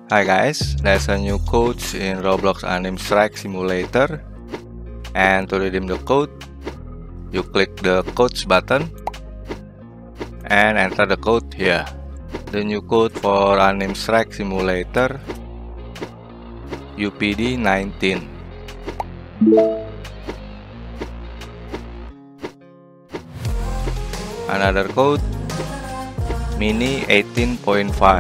Hi guys, there's a new code in Roblox Anime Strike Simulator, and to redeem the code, you click the codes button and enter the code here. The new code for Anime Strike Simulator UPD 19. Another code Mini 18.5.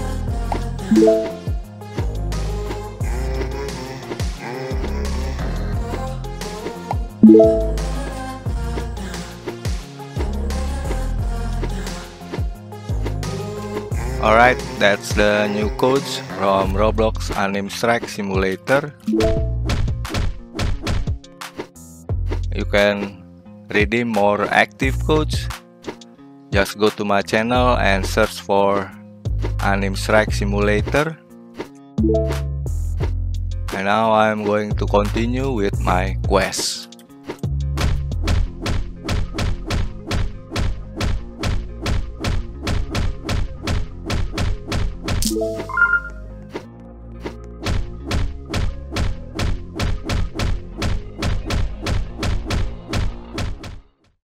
Alright, that's the new codes from Roblox Anime Strike Simulator. You can redeem more active codes. Just go to my channel and search for Anime Strike Simulator. And now I'm going to continue with my quest.